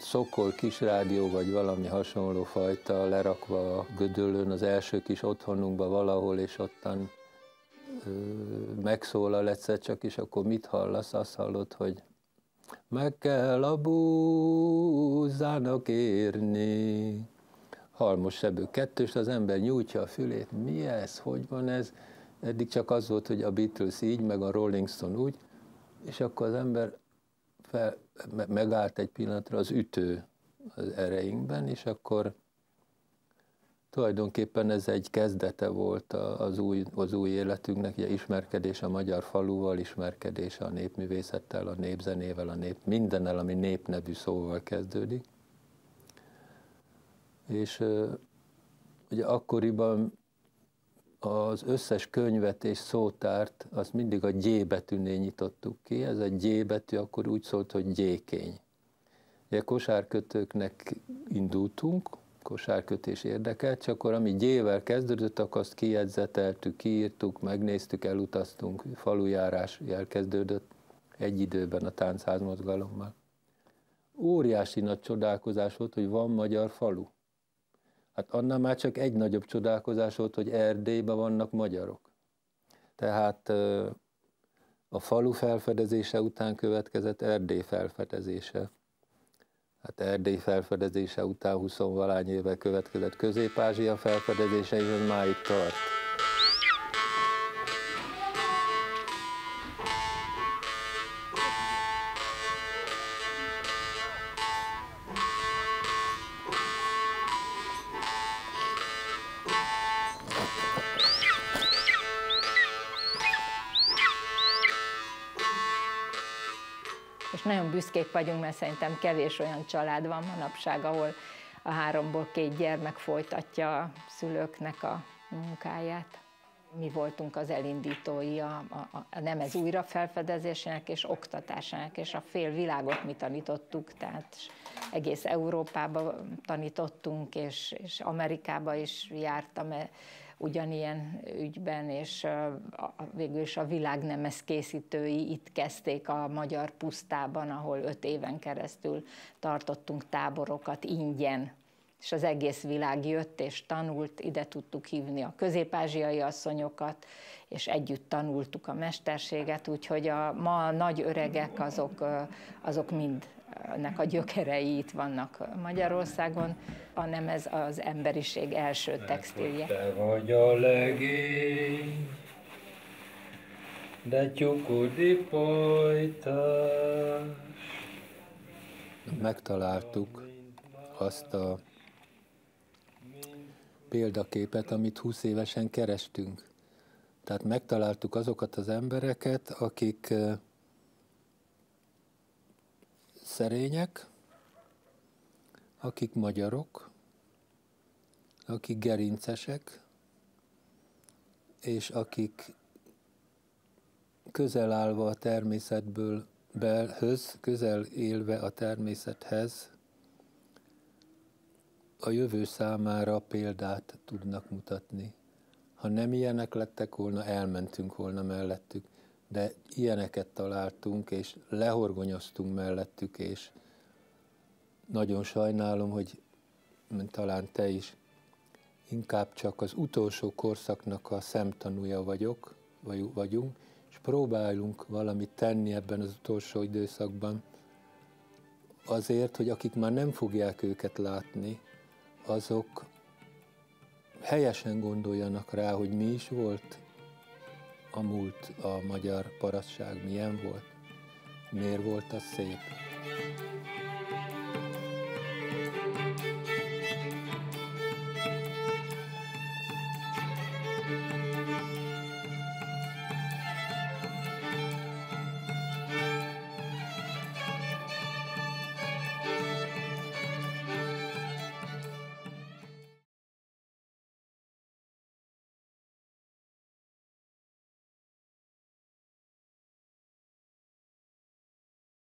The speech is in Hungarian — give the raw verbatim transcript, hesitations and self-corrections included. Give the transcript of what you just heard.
Szokol kisrádió vagy valami hasonló fajta lerakva a Gödöllőn, az első kis otthonunkban valahol, és ottan ö, megszólal egyszer csak, és akkor mit hallasz? Azt hallod, hogy meg kell a búzának érni. Halmos sebő kettős, az ember nyújtja a fülét, mi ez, hogy van ez? Eddig csak az volt, hogy a Beatles így, meg a Rolling Stone úgy, és akkor az ember fel, megállt egy pillanatra az ütő az ereinkben, és akkor tulajdonképpen ez egy kezdete volt az új, az új életünknek, ugye ismerkedés a magyar faluval, ismerkedés a népművészettel, a népzenével, a nép, mindennel, ami nép nevű szóval kezdődik. És ugye akkoriban az összes könyvet és szótárt, azt mindig a G betűnél nyitottuk ki. Ez a G betű akkor úgy szólt, hogy gyékény. Ugye kosárkötőknek indultunk, kosárkötés érdekelt, csak akkor ami G-vel kezdődött, akkor azt kijegyzeteltük, kiírtuk, megnéztük, elutaztunk, falujárás elkezdődött egy időben a táncházmozgalommal. Óriási nagy csodálkozás volt, hogy van magyar falu. Hát annál már csak egy nagyobb csodálkozás volt, hogy Erdélyben vannak magyarok. Tehát a falu felfedezése után következett Erdély felfedezése. Hát Erdély felfedezése után huszonvalány évvel következett Közép-Ázsia felfedezése, és ez máig tart. És nagyon büszkék vagyunk, mert szerintem kevés olyan család van manapság, ahol a háromból két gyermek folytatja a szülőknek a munkáját. Mi voltunk az elindítói a, a, a nemez újrafelfedezésének és oktatásának, és a fél világot mi tanítottuk, tehát egész Európába tanítottunk, és, és Amerikába is jártam ugyanilyen ügyben, és végül is a világnemez készítői itt kezdték a magyar pusztában, ahol öt éven keresztül tartottunk táborokat ingyen, és az egész világ jött és tanult, ide tudtuk hívni a közép-ázsiai asszonyokat, és együtt tanultuk a mesterséget, úgyhogy a ma a nagy öregek azok, azok mind nek a gyökerei itt vannak Magyarországon, hanem ez az emberiség első textilje. Te vagy a legény, de tyukudi pojtás. Megtaláltuk azt a példaképet, amit húsz évesen kerestünk. Tehát megtaláltuk azokat az embereket, akik szerények, akik magyarok, akik gerincesek, és akik közel állva a természetből belhöz, közel élve a természethez, a jövő számára példát tudnak mutatni. Ha nem ilyenek lettek volna, elmentünk volna mellettük. De ilyeneket találtunk, és lehorgonyoztunk mellettük, és nagyon sajnálom, hogy talán te is, inkább csak az utolsó korszaknak a szemtanúja vagyok, vagy vagyunk, és próbálunk valamit tenni ebben az utolsó időszakban, azért, hogy akik már nem fogják őket látni, azok helyesen gondoljanak rá, hogy mi is volt a múlt, a magyar parasztság milyen volt, miért volt az szép.